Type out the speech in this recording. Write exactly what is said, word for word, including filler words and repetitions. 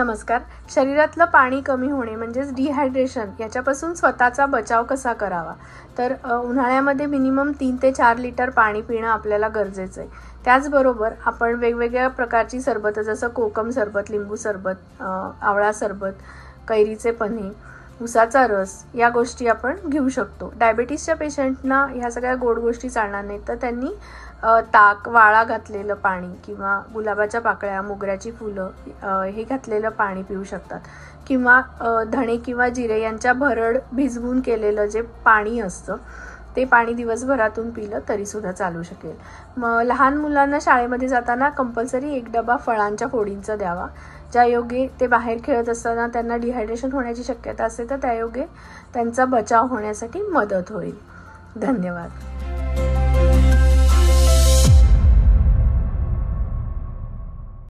नमस्कार. शरीरातलं पाणी कमी होणे म्हणजेच डिहायड्रेशन याच्यापासून स्वतःचा बचाव कसा करावा, तर उन्हाळ्यामध्ये मिनिमम तीन ते चार लिटर पाणी पिणं आपल्याला गरजेचं आहे. त्याचबरोबर आपण वेगवेगळ्या प्रकारची सरबत जसं कोकम सरबत, लिंबू सरबत, आवळा सरबत, कैरीचे पन्हे, उसाचा रस या गोष्टी आपण घेऊ शकतो. डायबिटीसच्या पेशंटना ह्या सगळ्या गोड गोष्टी चालणार नाहीत, तर त्यांनी ताक, वाळा घातलेलं पाणी किंवा गुलाबाच्या पाकळ्या, मोगऱ्याची फुलं हे घातलेलं पाणी पिऊ शकतात. किंवा धणे किंवा जिरे यांच्या भरड भिजवून केलेलं जे पाणी असतं ते पाणी दिवसभरातून पिलं तरीसुद्धा चालू शकेल. मग लहान मुलांना शाळेमध्ये जाताना कंपल्सरी एक डबा फळांच्या फोडींचा द्यावा. ज्या योगे ते बाहेर खेळत असताना त्यांना डिहायड्रेशन होण्याची शक्यता असते, तर त्यायोगे त्यांचा बचाव होण्यासाठी मदत होईल. धन्यवाद.